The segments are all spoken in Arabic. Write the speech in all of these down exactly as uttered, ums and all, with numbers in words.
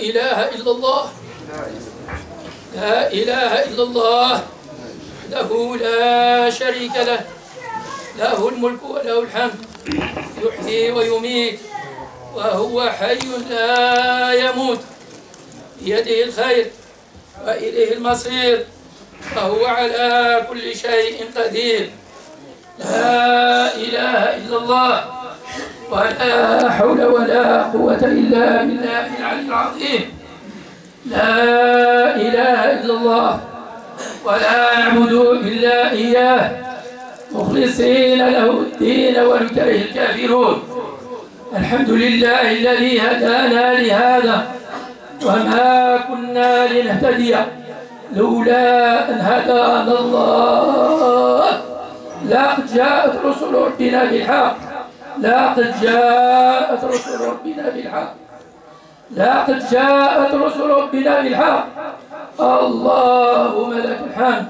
إله إلا الله لا إله إلا الله وحده لا شريك له له الملك وله الحمد يحيي ويميت وهو حي لا يموت بيده الخير وإليه المصير وهو على كل شيء قدير لا إله إلا الله ولا حول ولا قوة إلا بالله العلي العظيم لا إله إلا الله ولا نعبد إلا إياه مخلصين له الدين ولو كره الكافرون الحمد لله الذي هدانا لهذا وما كنا لنهتدي لولا أن هدانا الله لقد جاءت رسل ربنا بالحق لقد جاءت رسل ربنا بالحق لقد جاءت رسل ربنا بالحق اللهم لك الحمد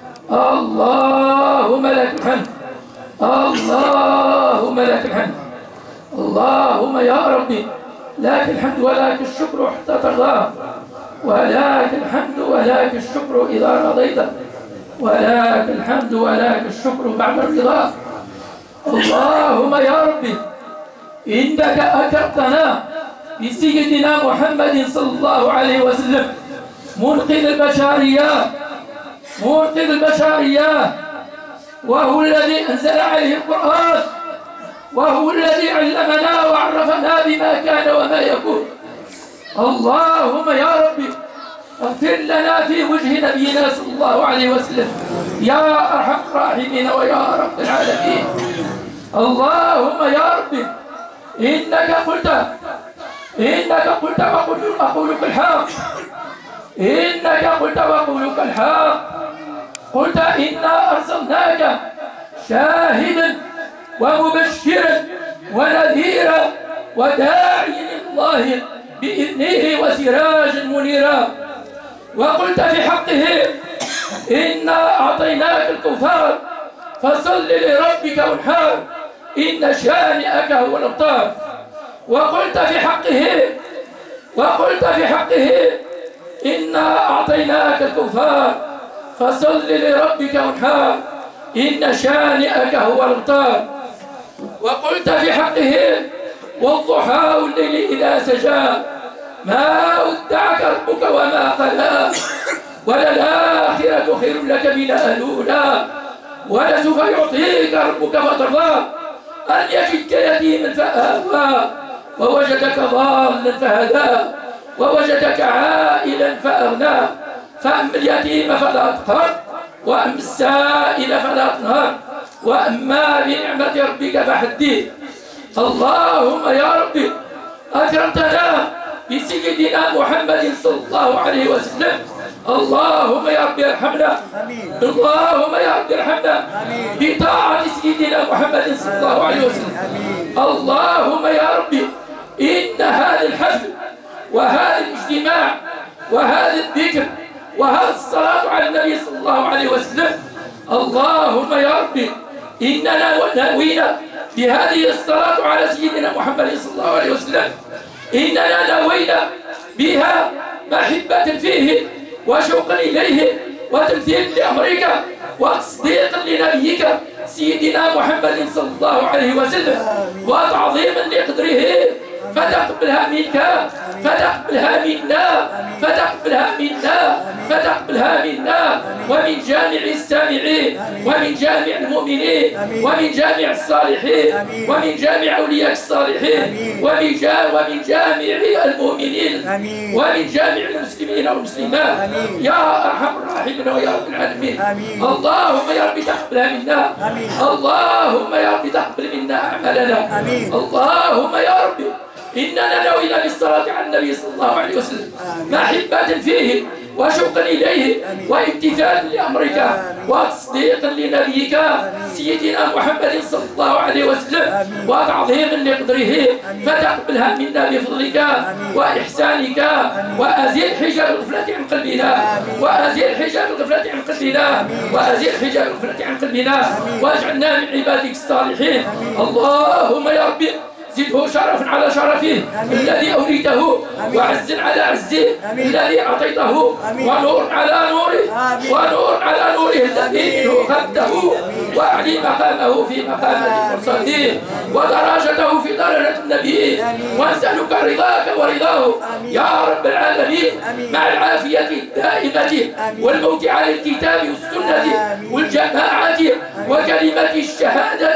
اللهم لك الحمد اللهم لك الحمد اللهم يا ربي لك الحمد ولك الشكر حتى ترضى ولك الحمد ولك الشكر إذا رضيت ولك الحمد ولك الشكر بعد الرضا اللهم يا ربي إنك أكرمتنا بسيدنا محمد صلى الله عليه وسلم منقذ البشرية منقذ البشرية وهو الذي أنزل عليه القرآن وهو الذي علمنا وعرفنا بما كان وما يكون اللهم يا ربي اغفر لنا في وجه نبينا صلى الله عليه وسلم يا أرحم الراحمين ويا رب العالمين اللهم يا ربي إنك قلت إنك قلت وأقولك الحق إنك قلت وأقولك الحق قلت إنا أرسلناك شاهدا ومبشرا ونذيرا وداعيا إلى الله بإذنه وسراجا منيرا وقلت في حقه إنا أعطيناك الكوثر فصل لربك وانحر إن شانئك هو الأبتر وقلت في حقه وقلت في حقه إنا أعطيناك الكوثر فصل لربك وانحر إن شانئك هو الأبتر وقلت في حقه والضحى والليل إذا سجى ما ودعك ربك وما قلى وللآخرة خير لك من الأولى ولسوف يعطيك ربك فترضى أن يجدك يتيما فآوى ووجدك ضالا فهدى ووجدك عائلا فأغنى فأما اليتيم فلا تقهر وأما السائل فلا تنهر وأما بنعمة ربك فحدث اللهم يا ربي أكرمتنا بسيدنا محمد صلى الله عليه وسلم اللهم يا ربي ارحمنا اللهم يا ربي ارحمنا بطاعة سيدنا محمد صلى الله عليه وسلم اللهم يا ربي إن هذا الحفل وهذا الاجتماع وهذا الذكر وهذا الصلاة على النبي صلى الله عليه وسلم اللهم يا ربي إننا ناوينا بهذه الصلاة على سيدنا محمد صلى الله عليه وسلم إننا ناوينا بها محبة فيه وشوقا إليه وتمثيل لأمرك وتصديقا لنبيك سيدنا محمد صلى الله عليه وسلم وتعظيما لقدره فتقبلها منك فتقبلها منا فتقبلها منا فتقبلها منا ومن جامع السامعين ومن جامع المؤمنين ومن جامع الصالحين ومن جامع أولياء الصالحين ومن ومن جامع المؤمنين ومن جامع المسلمين والمسلمات يا أرحم الراحمين ويا رب العالمين اللهم يا رب تقبلها منا اللهم يا رب تقبل منا أعمالنا اللهم يا رب إننا نوينا بالصلاة على النبي صلى الله عليه وسلم محبة فيه وشوقا إليه وامتثالا لأمرك وتصديقا لنبيك سيدنا محمد صلى الله عليه وسلم وتعظيما لقدره فتقبلها منا بفضلك وإحسانك وأزيل حجاب الغفلة عن قلبنا وأزيل حجاب الغفلة عن قلبنا وأزيل حجاب الغفلة عن قلبنا واجعلنا من عبادك الصالحين اللهم يا ربي زده شرفا على شرفه الذي أوليته، وعزا على عزه الذي أعطيته، ونور على نوره، ونور على نوره الذي منه خدته، وأعلي مقامه في مقام المرسلين، ودرجته في درجة النبي، ونسألك رضاك ورضاه يا رب العالمين، مع العافية الدائمة والموت على الكتاب والسنة والجماعة وكلمة الشهادة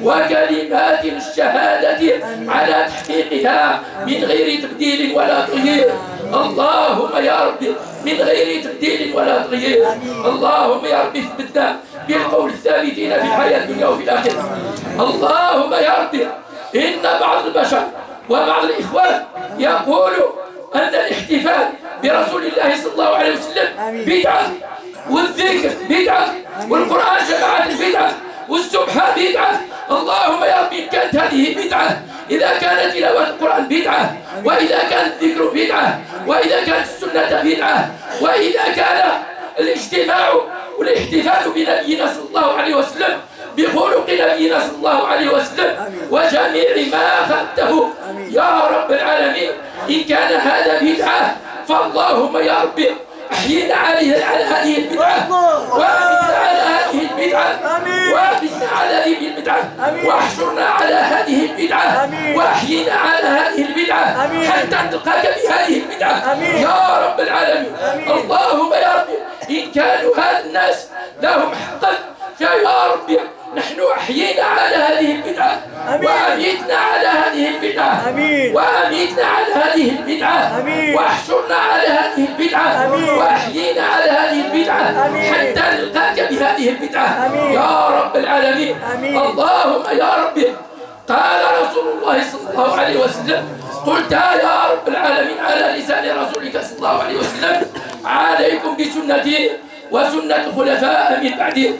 وكلمات الشهادة على تحقيقها من غير تبديل ولا تغيير. اللهم يا رب من غير تبديل ولا تغيير. اللهم يا رب اثبتنا بالقول الثابتين في الحياة الدنيا وفي الآخرة. اللهم يا رب إن بعض البشر وبعض الإخوان يقولوا أن الاحتفال برسول الله صلى الله عليه وسلم بدعة، والذكر بدعة، والقرآن جماعة بدعة، والسبحة بدعة. اللهم يا رب إن كانت هذه بدعة، إذا كانت تلاوة القرآن بدعة، وإذا كان الذكر بدعة، وإذا كانت السنة بدعة، وإذا كان الاجتماع والاحتفال بنبينا صلى الله عليه وسلم بخلق نبينا صلى الله عليه وسلم وجميع ما أخذته يا رب العالمين، إن كان هذا بدعة فاللهم يا رب أحيينا عليه على هذه البدعة، وأمتنا على هذه البدعة، وأمتنا على هذه البدعة، واحشرنا على هذه البدعة، وأحيينا على هذه البدعة حتى نلقاك بهذه البدعة يا رب العالمين. اللهم يا رب إن كانوا هذا الناس لهم حقا فيا رب نحن أحيينا على هذه البدعة، وأميتنا على هذه البدعة، وأميتنا على هذه البدعة، واحشرنا على هذه البدعة، وأحيينا على هذه البدعة حتى نلقاك بهذه البدعة يا رب العالمين. اللهم يا رب قال رسول الله صلى الله عليه وسلم، قلت يا رب العالمين على لسان رسولك صلى الله عليه وسلم، عليكم بسنتي وسنة الخلفاء من بعدي،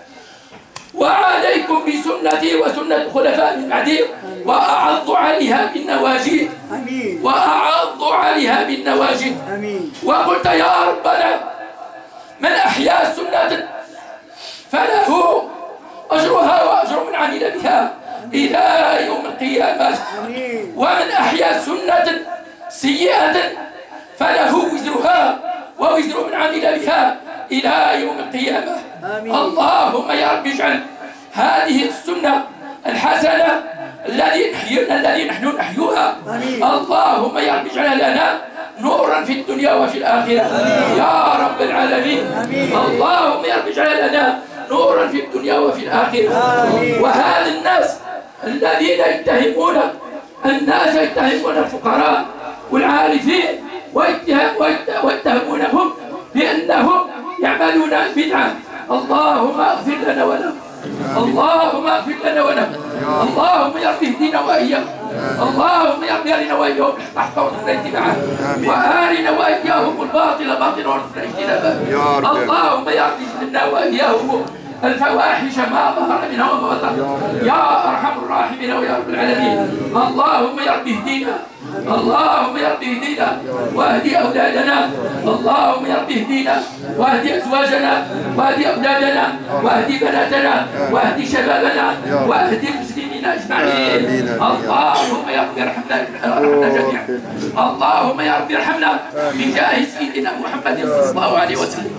وعليكم بسنتي وسنة الخلفاء من بعدي، وأعض عليها بالنواجذ، وأعض عليها بالنواجذ. وقلت يا ربنا من أحيا سنة فله أجرها وأجر من عمل بها إلى يوم القيامة، ومن أحيا سنة سيئة فله وزرها ووزر من عمل بها إلى يوم القيامة. اللهم يا رب اجعل هذه السنة الحسنة الذي نحيينا الذي نحن نحيوها، اللهم يا رب اجعلها لنا نورا في الدنيا وفي الآخرة يا رب العالمين. اللهم يا رب اجعلها لنا نورا في الدنيا وفي الآخرة. وهذا الناس الذين يتهمون الناس يتهمون الفقراء والعارفين ويتهمونهم بأنهم يعملون بدعة، اللهم اغفر لنا ولهم، اللهم اغفر لنا ولهم، اللهم يا رب اهدنا وإياهم، اللهم يا رب ارنا وإياهم الحق وارزقنا اتباعه، وارنا وإياهم الباطل باطلا وارزقنا اجتنابه. اللهم يا رب اجعلنا وإياهم الفواحش ما ظهر منها وما بطن يا ارحم الراحمين ويا رب العالمين. اللهم يا رب اهدنا، اللهم يا رب اهدنا واهدي اولادنا، اللهم يا رب اهدنا واهدي ازواجنا واهدي اولادنا واهدي بناتنا واهدي شبابنا واهدي المسلمين اجمعين. اللهم يا رب ارحمنا ارحمنا جميعا. اللهم يا رب ارحمنا من جاه سيدنا محمد صلى الله عليه وسلم.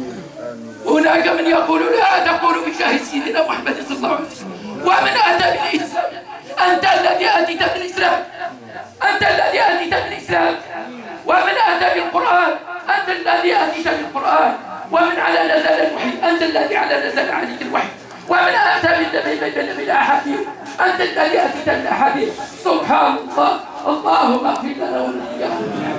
هناك من يقول لا تقول بجاه سيدنا محمد صلى الله عليه وسلم، ومن اتى بالاسلام، انت الذي اتيت بالاسلام، انت الذي اتيت بالاسلام، ومن اتى بالقران، انت الذي اتيت بالقران، ومن على نزل الوحي، انت الذي على نزل عليك الوحي، ومن اتى بالاحاديث، انت الذي اتيت بالاحاديث. سبحان الله. اللهم اغفر لنا ولهم،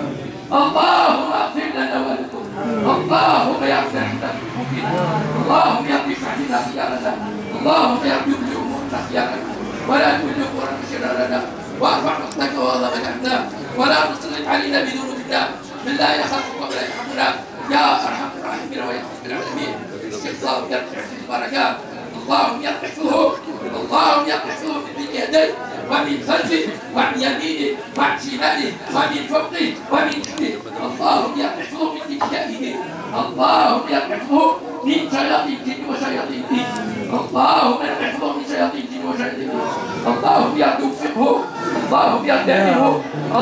اللهم اغفر لنا ولكم، اللهم يا رب احنا اللهم يا رب اجعلنا خيارنا، اللهم يا رب ولي امورنا خيارنا ولا تولي امورنا شرارنا، وارفع مقتك وغضبك عنا، ولا تسلط علينا بذنوبنا من لا يخافك ولا يرحمنا يا ارحم الراحمين ويا رب العالمين. اللهم يا رب احفظ البركات، اللهم يا رب احفظه، اللهم يا رب احفظه من بين يديه ومن خلفه وعن يمينه وعن شماله ومن فوقه ومن تحته. اللهم يا رب احفظه من اتجاهه، اللهم يا رب احفظه من شياطين الجن وشياطين الانس، اللهم يا رب احفظه من شياطين الجن وشياطين الانس. اللهم يا رب وفقه اللهم يا رب اعينه،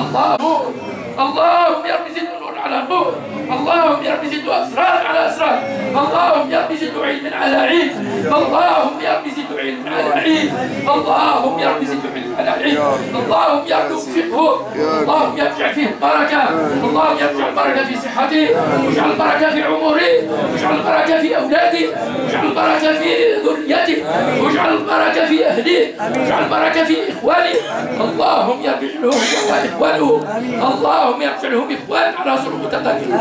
اللهم اللهم يا رب زد نور على نور، اللهم يا رب زد اسرار على اسرار، اللهم يا رب زد علم على علم، اللهم يا رب زد علم على علم، اللهم يا رب زد علم على علم، اللهم يا رب وفقه، اللهم يجعل فيه البركه، اللهم يجعل البركه في صحته، واجعل البركه في عمره، واجعل البركه في اولاده، واجعل البركه في ذريته، واجعل البركه في اهله، واجعل البركه في اخوانه، اللهم يا رب اجعلهم واخوانه، اللهم يا رب اجعلهم اخوان على سرور متقابلين،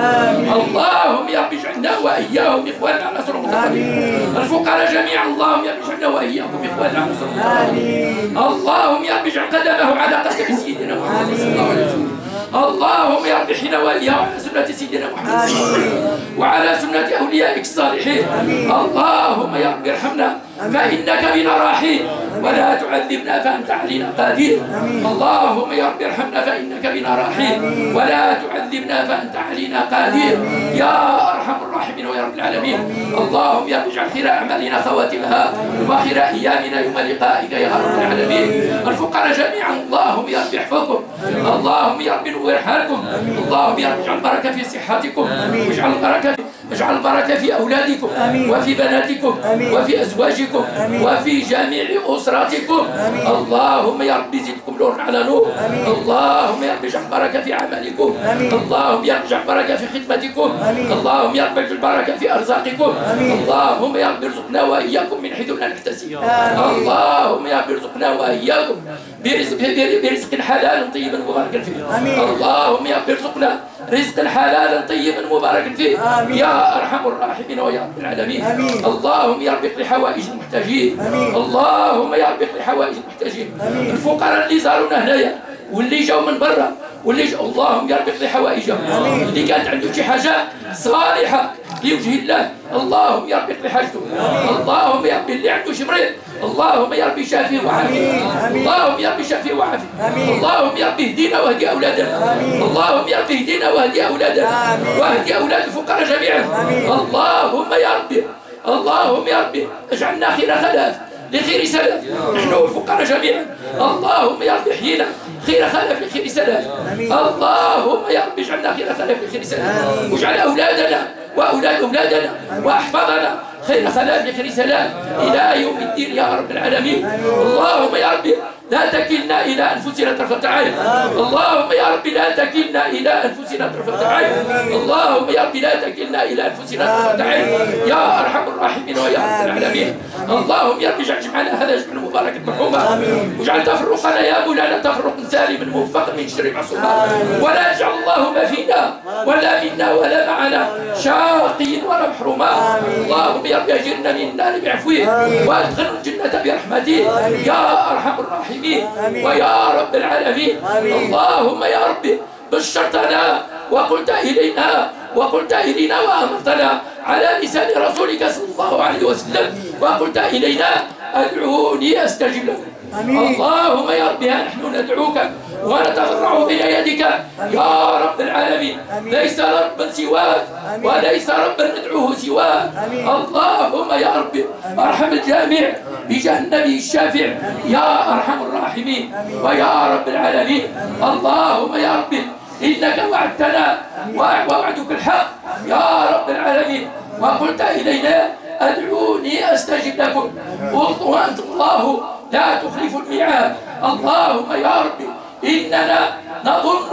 اللهم يا رب اجعلنا واياهم اخوان على سرور متقابلين، الفقراء جميعا اللهم يا رب اجعلنا واياهم اخوان على سرور متقابلين، اللهم يا رب اجعل قدمه على قدم سيدنا محمد صلى الله عليه وسلم، اللهم يا رب احنا واياه على سنه سيدنا محمد صلى الله عليه وسلم وعلى سنه اوليائك الصالحين، اللهم يا رب ارحمنا فانك بنا راحم ولا تعذبنا فانت علينا قادر، اللهم يا رب ارحمنا فانك بنا راحم ولا تعذبنا فانت علينا قادر يا ارحم الراحمين ويا رب العالمين، اللهم يا رب اجعل خير اعمالنا خواتمها وخير ايامنا يوم لقائك يا رب العالمين، الفقراء جميعا اللهم يا رب احفظكم، اللهم يا رب نور حالكم، اللهم يا رب اجعل البركه في صحتكم، واجعل البركه اجعل البركه في اولادكم وفي بناتكم وفي ازواجكم وفي جميع اسرتكم، اللهم يا رب زدكم نور على نور، اللهم يا رب اجعل البركه في عملكم، اللهم يا رب اجعل البركه في خدمتكم، اللهم يا رب اجعل البركه في ارزاقكم، اللهم يا رب ارزقنا واياكم من حيث لا نحتسب، اللهم يا رب ارزقنا واياكم برزق برزق حلال طيب مبارك فيه، اللهم يا رب ارزقنا رزقا حلالا طيبا مباركا فيه يا ارحم الراحمين ويا رب العالمين، اللهم يا رب اقضي حوائج المحتاجين، اللهم يا رب اقضي حوائج المحتاجين، الفقراء اللي زارونا هنايا واللي جاوا من برا واللي جاوا، اللهم يا رب اقضي حوائجهم، اللي كانت عنده شي حاجه صالحه لوجه الله اللهم يا رب اقضي حاجته، اللهم يا رب اللي عنده شي مريض اللهم يا رب شافيه وعافيه، اللهم يا رب شافيه وعافيه، اللهم يا رب اهدينا واهدي اولادنا، اللهم يا رب اهدينا واهدي اولادنا واهدي اولاد الفقراء جميعا، اللهم يا رب اللهم يا رب اجعلنا خير خلاف لخير سلف نحن الفقراء جميعا، اللهم يا رب احيينا خير خلف لخير سلف، اللهم يا رب اجعلنا خير خلف لخير سلف، واجعل اولادنا واولاد اولادنا واحفظنا خير خلاف لخير سلام الى يوم الدين يا رب العالمين، اللهم يا رب لا تكلنا الى انفسنا طرفة عين، اللهم يا رب لا تكلنا الى انفسنا طرفة عين، اللهم يا رب لا تكلنا الى انفسنا طرفة عين يا ارحم الراحمين ويا رب العالمين، اللهم يا رب اجعل جمعنا هذا جمع مبارك مرحوما، واجعل تفرقنا يا مولانا تفرقا سالما موفقا من شر معصوما، ولا تجعل اللهم فينا ولا منا ولا معنا شاقي ولا محروما، اللهم يا رب اجرنا من النار بعفوه وادخلنا الجنه برحمته يا ارحم الراحمين ويا رب العالمين، اللهم يا رب بشرتنا وقلت الينا وقلت الينا وامرتنا على لسان رسولك صلى الله عليه وسلم، وقلت الينا ادعوني استجب لكم، اللهم يا رب نحن ندعوك ونتضرع بين يدك يا رب العالمين، ليس ربا سواك وليس ربا ندعوه سواك، اللهم يا رب ارحم الجميع بجاه النبي الشافع يا ارحم الراحمين ويا رب العالمين، اللهم يا رب انك وعدتنا ووعدك الحق يا رب العالمين، وقلت الينا ادعوني استجب لكم وانت الله لا تخلف الميعاد، اللهم يا رب إننا نظن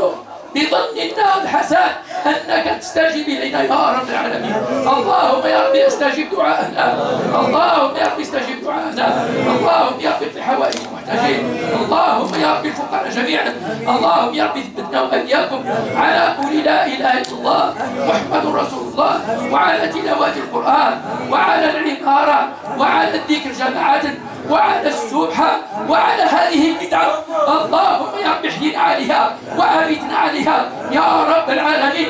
بظننا الحسن أنك تستجيب إلينا يا رب العالمين، اللهم يا رب استجب دعاءنا، اللهم يا رب استجب دعاءنا، اللهم يا رب اقضي حوائج المحتاجين، اللهم يا رب الفقراء جميعا، اللهم يا رب ثبتنا وإياكم على قول لا إله إلا الله محمد رسول الله، وعلى تلاوة القرآن وعلى العمارة وعلى الذكر جماعة وعلى السبحة وعلى هذه البدعة، اللهم يا رب احيينا عليها وأمتنا عليها يا رب العالمين،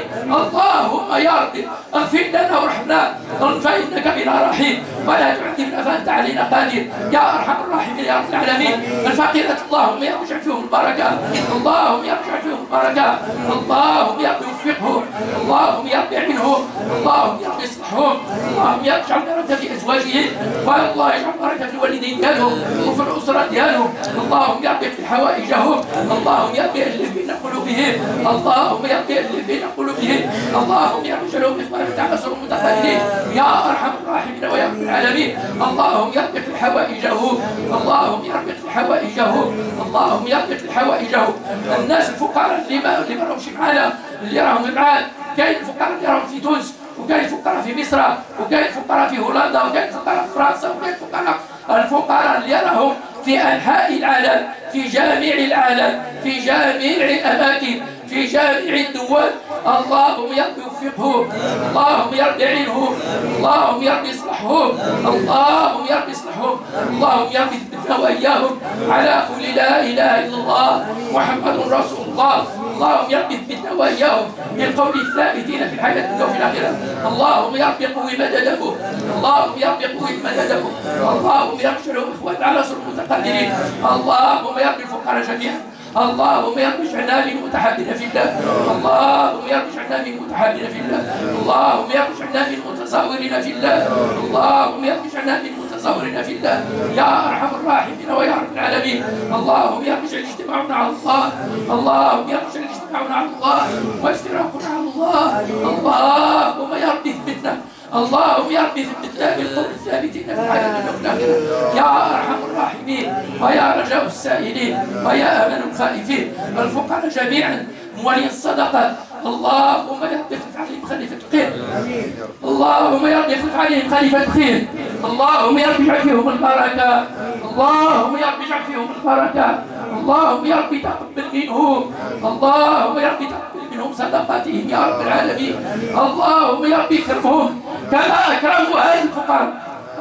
اللهم يا رب اغفر لنا وارحمنا فإنك بنا رحيم ولا تعذبنا فأنت علينا قادر يا أرحم الراحمين يا رب العالمين، الفقيرة اللهم يا رب اجعل فيهم البركة، اللهم يا رب اجعل فيهم البركة، اللهم يا رب وفقهم، اللهم يا رب اعينهم، اللهم يا رب اصلح يصلحهم. اللهم يجعل بركة في أزواجهم، والله يجعل بركة في الوالدين ديالهم وفي الأسرة ديالهم. اللهم يا ربي اقض حوائجهم، اللهم يا ربي ألف بين قلوبهم، اللهم يا ربي ألف بين قلوبهم، اللهم يا ربي اجعلهم إخوانك تعسر متقابلين يا أرحم الراحمين ويا رب العالمين. اللهم يا ربي اقض حوائجهم، اللهم يا ربي اقض حوائجهم، اللهم يا ربي اقض حوائجهم. الناس الفقراء اللي ما اللي ما راهمش معانا، اللي راهم بعاد، كاين الفقراء اللي راهم في تونس، وكاين الفقراء في مصر، وكاين الفقراء في هولندا، وكاين الفقراء في فرنسا، وكاين الفقراء الفقراء اللي راهم في أنحاء العالم، في جميع العالم، في جميع الأماكن، في جميع الدول. اللهم يا رب يوفقهم، اللهم يا رب يعينهم، اللهم يا رب يصلحهم، اللهم يا رب يصلحهم، اللهم يا رب يثبتنا وإياهم على قول لا إله إلا الله محمد رسول الله. اللهم يا رب اثبتنا واياهم بالقول الثابتين في الحياه الدنيا وفي الاخره. اللهم يا رب قوي مددهم، اللهم يا رب قوي مددهم، اللهم يا رب اجعلهم اخوان على سر متقدرين. اللهم يا رب الفقراء جميعا، اللهم يا رب اجعلنا من متحابين في الله، اللهم يا رب اجعلنا من متحابين في الله، اللهم يا رب اجعلنا من متزاورين في الله، اللهم يا رب اجعلنا من متزاورين في الله يا ارحم الراحمين ويا رب العالمين. اللهم يا رب اجعل اجتماعنا على الله، اللهم يا رب اجعل اجتماعنا على الله وافتراقنا على الله. اللهم يا رب اثبتنا، اللهم يا رب ثبتنا بالقول الثابتين في الحياة الدنيا وفي الآخرة يا أرحم الراحمين ويا رجاء السائلين ويا أمن الخائفين. الفقراء جميعا موالين الصدقات، اللهم يا رب اخلف عليهم خليفة خير، اللهم يا رب اخلف عليهم خليفة خير، اللهم يا رب اجعل فيهم البركة، اللهم يا رب اجعل فيهم البركة، اللهم يا رب تقبل منهم، اللهم يا رب تقبل منهم صدقاتهم يا رب العالمين. اللهم يا رب اكرمهم كما اكرموا هذه الفقراء،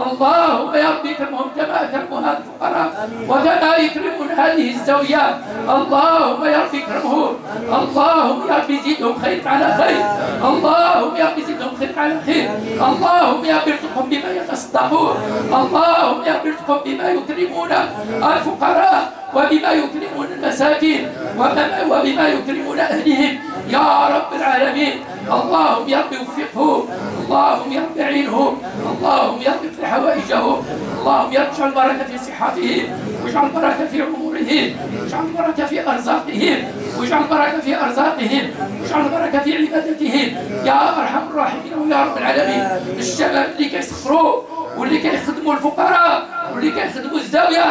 اللهم يا رب اكرمهم كما اكرموا هذه الفقراء وكما يكرمون هذه الزوجات. اللهم يا رب اكرمهم، اللهم يا رب زدهم خير على خير، اللهم يا رب زدهم خير على خير، اللهم يا رب ارزقهم بما يتصدقون، اللهم يا رب ارزقهم بما يكرمون الفقراء وبما يكرمون المساكين وبما يكرمون اهلهم يا رب العالمين. اللهم يا رب وفقهم، اللهم يا رب اعينهم، اللهم يا رب اقض حوائجهم، اللهم يا رب اجعل بركه في صحتهم، واجعل بركه في عمرهم، واجعل بركه في ارزاقهم، واجعل بركه في ارزاقهم، واجعل بركه في عبادتهم يا ارحم الراحمين ويا رب العالمين. الشباب اللي كيسخروا واللي كيخدموا الفقراء واللي كيخدموا الزاويه،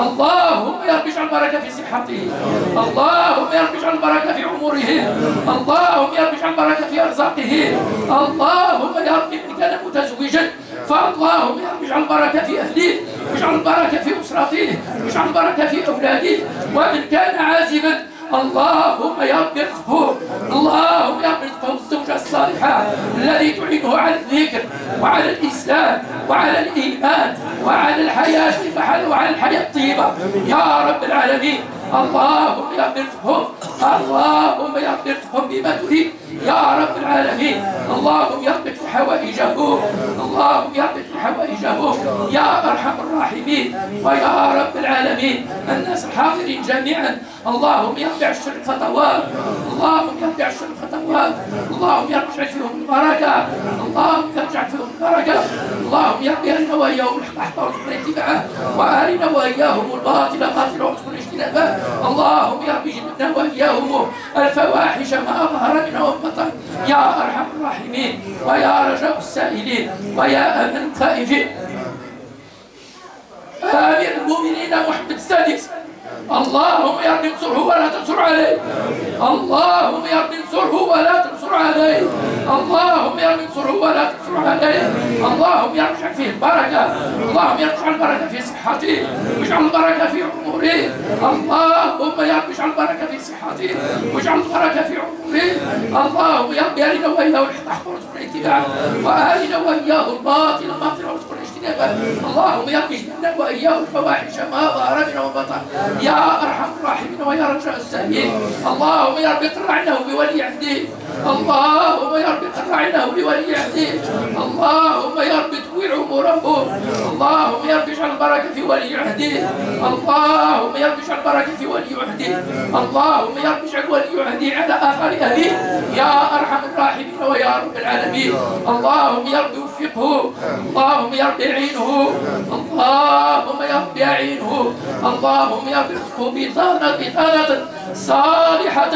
اللهم يا رب اجعل بركه في صحتهم، اللهم يا رب اجعل بركه في عمرهم، اللهم يا رب اجعل بركه في ارزاقهم، اللهم يا رب من كان متزوجا فاللهم يا رب اجعل بركه في اهله، واجعل بركه في اسرته، واجعل بركه في اولاده، ومن كان عازبا اللهم يا رب ارزقه، اللهم يا رب ارزقه الزوجة الصالحة التي تعينه على الذكر وعلى الإسلام وعلى الإيمان وعلى الحياة وعلى الحياة الطيبة يا رب العالمين. اللهم يا رب ارزقهم، اللهم يا رب ارزقهم بما تريد يا رب العالمين. اللهم يا رب اقض حوائجهم، اللهم يا رب اقض حوائجهم يا ارحم الراحمين ويا رب العالمين. الناس الحاضرين جميعا اللهم يا رب عشر الخطوات، اللهم يا رب عشر الخطوات، اللهم يا رب اجعل فيهم البركه، اللهم يا رب اجعل فيهم البركه، اللهم يا رب ارنا واياهم الحق وارزقنا اتباعه، وارنا واياهم الباطل باطلا وارزقنا اجتنابه. اللهم يا رب جنبنا واياهم الفواحش ما ظهر منها وبطن يا ارحم الراحمين ويا رجاء السائلين ويا امن الخائفين. امير المؤمنين محمد السادس، اللهم يا رب انصره ولا تنصر عليه، اللهم يا رب انصره ولا تنصر عليه، اللهم يا رب انصره ولا تنصر عليه، اللهم يا رب اجعل فيه البركه، اللهم يا رب اجعل البركه في صحته واجعل البركه في عمره، اللهم يا رب اجعل البركه في صحته واجعل البركه في عمره، اللهم يا رب ارنا واياه الحق وارزقنا اتباعه، وارنا واياه الباطل باطلا وارزقنا اجتنابه. اللهم يا رب اجعلنا واياه الفواحش ما ظهر منها وبطن يا ارحم الراحمين ويا رجاء السائلين. اللهم يا رب اقر عينه بولي عهده، اللهم يا رب اقر عينه بولي عهده، اللهم يا رب طوي عمره، اللهم يا رب اجعل البركه في ولي عهده، اللهم يا رب اجعل البركه في ولي عهده، اللهم يا رب اجعل ولي عهده على اثار ابيه يا ارحم الراحمين ويا رب العالمين. اللهم يا رب وفقه، اللهم يا رب اعينه، اللهم يا رب اعينه، اللهم يا رب ارزقه بطانة بطانة صالحة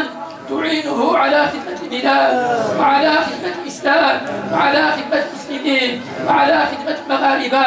تعينه على خدمة البلاد وعلى خدمة الإسلام وعلى خدمة المسلمين وعلى خدمة المغاربة.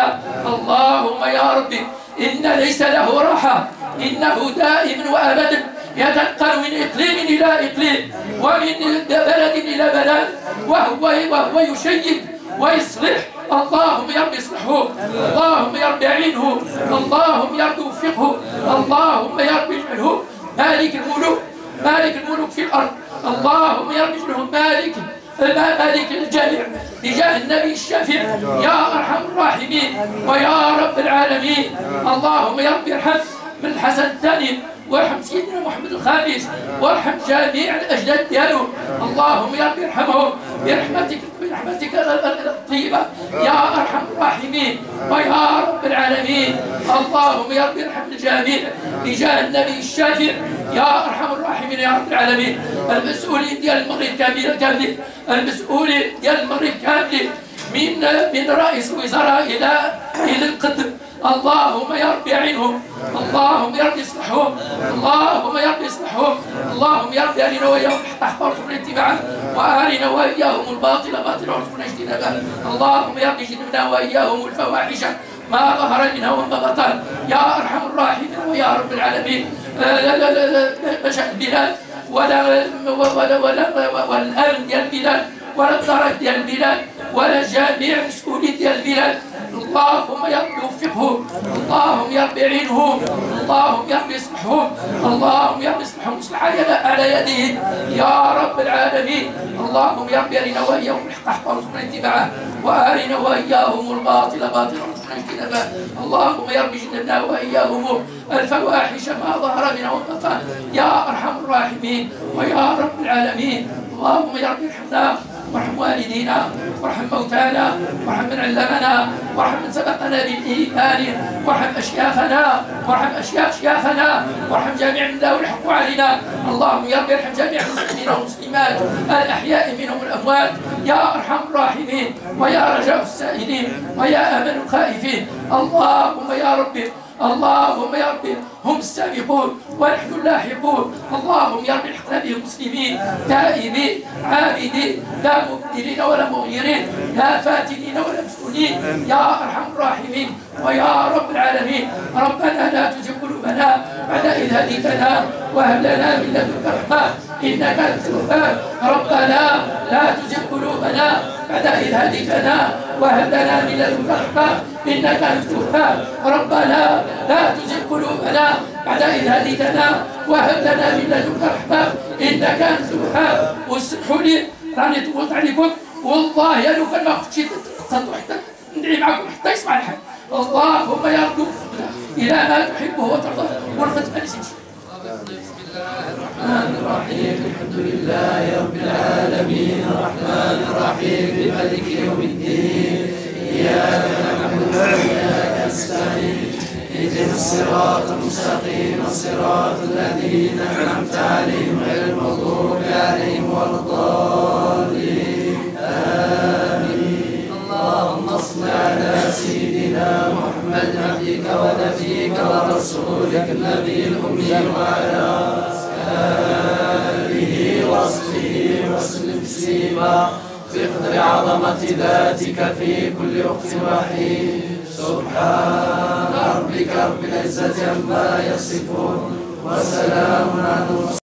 اللهم يا رب إن ليس له راحة، إنه دائم وأبدا يتنقل من إقليم إلى إقليم ومن بلد إلى بلد، وهو وهو يشيد ويصلح. اللهم يا رب اصلحه، اللهم يا رب اعينه، اللهم يا رب وفقه، اللهم يا رب اجعله مالك الملوك، مالك الملوك في الأرض. اللهم يا رب اجعله مالك مالك الجميع بجاه النبي الشافع يا أرحم الراحمين ويا رب العالمين. اللهم يا رب ارحم من الحسن الثاني، وارحم سيدنا محمد الخامس، وارحم جميع الأجداد ديالو. اللهم يا رب ارحمهم برحمتك برحمتك الطيبة يا أرحم الراحمين ويا رب العالمين. اللهم يا رب ارحم الجميع بجاه النبي الشافع يا أرحم الراحمين يا رب العالمين. المسؤولين ديال المغرب كامل كامل المسؤولين ديال المغرب كامل من من رئيس الوزراء إلى إلى القدم، اللهم يا رب اعينهم، اللهم يا رب اصلحهم، اللهم يا رب اصلحهم، اللهم يا رب ارنا واياهم الحق حقا وارزقنا اتباعه، وارنا واياهم الباطل باطلا وارزقنا اجتنابه. اللهم يا رب جنبنا واياهم الفواحش ما ظهر منها وما بطن يا ارحم الراحمين ويا رب العالمين. لا لا لا لا مشاء البلاد ولا ولا ولا والامن ديال البلاد ولا الدرك ديال البلاد ولا جميع المسؤولين ديال البلاد. اللهم يا رب وفقهم، اللهم يا رب اعينهم، اللهم يا رب اصلحهم، اللهم يا رب اصلحهم اصلح على يديهم يا رب العالمين. اللهم يا رب ارنا واياهم الحق حقا وارزقنا اتباعه، وارنا واياهم الباطل باطلا وارزقنا اجتنابه. اللهم يا رب جنبنا واياهم الفواحش ما ظهر منها وما بطن يا ارحم الراحمين ويا رب العالمين. اللهم يا رب ارحمنا وارحم والدينا وارحم موتانا وارحم من علمنا وارحم من سبقنا بالإيمان وارحم أشياخنا وارحم أشياخ شياخنا وارحم جميع من له الحق علينا. اللهم يا رب ارحم جميع المسلمين والمسلمات الأحياء منهم الأموات يا أرحم الراحمين ويا رجاء السائلين ويا أمل الخائفين. اللهم يا رب اللهم يا رب هم السابقون ونحن اللاحقون. اللهم يا رب الحقنا بهم مسلمين تائبين عابدين لا مبدلين ولا مغيرين لا فاتنين ولا مفتونين يا ارحم الراحمين ويا رب العالمين. ربنا لا تزغ قلوبنا بعد إذ هديتنا وهب لنا من لدنك رحمة إنك أنت الوهاب. ربنا لا تزغ قلوبنا بعد إذ هديتنا وهب لنا من لدنك رحمة إنك أنت الوهاب. ربنا لا تزغ قلوبنا بعد إذ هديتنا وهب لنا من لدنك رحمة إنك أنت الوهاب. واسمحوا لي راني طولت عليكم والله يا لو كان ما خفتش تقطعوا حتى ندعي معكم حتى يسمع الحال. اللهم يا رب وفقنا إلى ما تحبه وترضاه والختم نسيت. بسم الله الرحمن الرحيم الحمد لله رب العالمين الرحمن الرحيم مالك يوم الدين إياك نعبد وإياك نستعين اهدنا الصراط المستقيم صراط الذين أنعمت عليهم غير المغضوب عليهم ولا الضالين آمين. اللهم صل على سيدنا محمد عبدك ونبيك ورسولك النبي الأمي وعلى آله وصحبه وسلم تسليما بقدر عظمة ذاتك في كل وقت وحين. سبحان ربك رب العزة عما يصفون وسلام على المرسلين.